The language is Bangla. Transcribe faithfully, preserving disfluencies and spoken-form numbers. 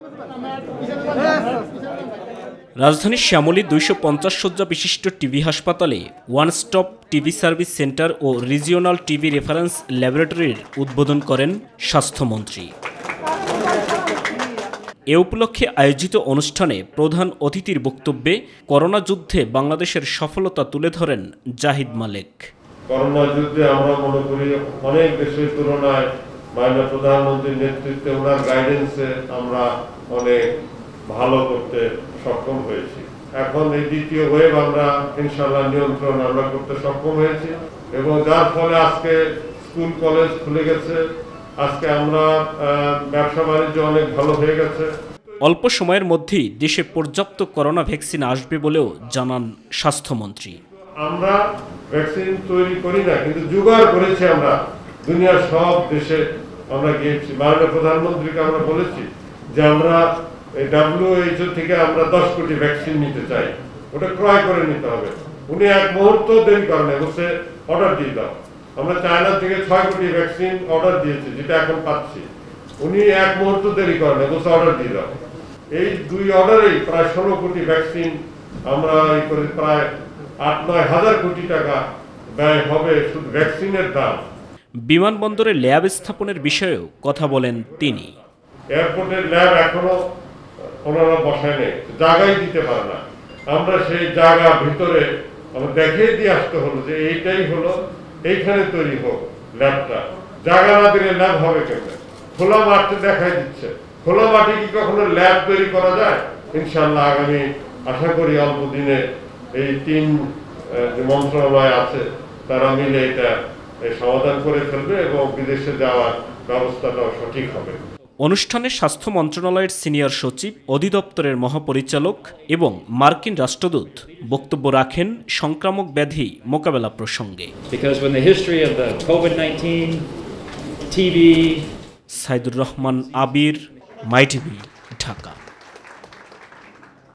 রাজধানীর শ্যামলী দুইশো পঞ্চাশ শয্যা বিশিষ্ট টিবি হাসপাতালে one stop TB service centre ও রিজিওনাল টিবি রেফারেন্স ল্যাবরেটরির উদ্বোধন করেন স্বাস্থ্যমন্ত্রী। এ উপলক্ষে আয়োজিত অনুষ্ঠানে প্রধান অতিথির বক্তব্যে করোনা যুদ্ধে বাংলাদেশের সফলতা তুলে ধরেন জাহিদ মালেক। করোনা যুদ্ধে আমরা মনে করি অনেক দেশের তুলনায় মাননীয় প্রধানমন্ত্রীর নেতৃত্বে ওনার গাইডেন্সে আমরা অনেক ভালো করতে সক্ষম হয়েছি। এখন এই দ্বিতীয় ওয়েভ আমরা ইনশাআল্লাহ নিয়ন্ত্রণ আমরা করতে সক্ষম হয়েছি এবং যার ফলে আজকে স্কুল কলেজ খুলে গেছে, আজকে আমরা ব্যবসা বাণিজ্য অনেক ভালো হয়ে গেছে। অল্প সময়ের মধ্যেই দেশে পর্যাপ্ত করোনা ভ্যাকসিন আসবে বলেও জানান স্বাস্থ্যমন্ত্রী। আমরা ভ্যাকসিন তৈরি করি না, কিন্তু জোগাড় করেছি আমরা দুনিয়ার সব দেশে আমরা গিয়েছি। মাননীয় প্রধানমন্ত্রীকে আমরা বলেছি যে আমরা ডাব্লিউএইচও থেকে আমরা দশ কোটি ভ্যাকসিন নিতে চাই, ওটা ক্রয় করে নিতে হবে। উনি এক মুহূর্ত দেরি করেন, বলছে অর্ডার দিয়ে দাও। আমরা চায়না থেকে ছয় কোটি ভ্যাকসিন অর্ডার দিয়েছি, যেটা এখন পাচ্ছি। উনি এক মুহূর্ত দেরি করেন, বলছে অর্ডার দিয়ে দাও। এই দুই অর্ডারেই প্রায় ষোলো কোটি ভ্যাকসিন আমরা এই করে প্রায় আট নয় হাজার কোটি টাকা ব্যয় হবে শুধু ভ্যাকসিনের দাম। বিমানবন্দরে ল্যাব স্থাপনের বিষয়েও কথা বলেন তিনি। এয়ারপোর্টের ল্যাব এখনো ওনারা বসায় নেই, জায়গায় দিতে পারে না। আমরা সেই জায়গা ভিতরে আমরা দেখিয়ে দিয়ে আসতে হলো যে এইটাই হলো, এইখানে তৈরি হোক ল্যাবটা। জায়গা না দিলে ল্যাব হবে কেন? খোলা মাঠে দেখাই দিচ্ছে, খোলা মাঠে কি কখনো ল্যাব তৈরি করা যায়? ইনশাআল্লাহ আগামী আশা করি অল্প দিনে এই তিন যে মন্ত্রণালয় আছে তারা মিলে এটা সমাধান করে ফেলবে এবং বিদেশে যাওয়ার ব্যবস্থাটাও সঠিক হবে। অনুষ্ঠানে স্বাস্থ্য মন্ত্রণালয়ের সিনিয়র সচিব, অধিদপ্তরের মহাপরিচালক এবং মার্কিন রাষ্ট্রদূত বক্তব্য রাখেন সংক্রামক ব্যাধি মোকাবেলা প্রসঙ্গে। Saidur Rahman Abir, My TV, Dhaka.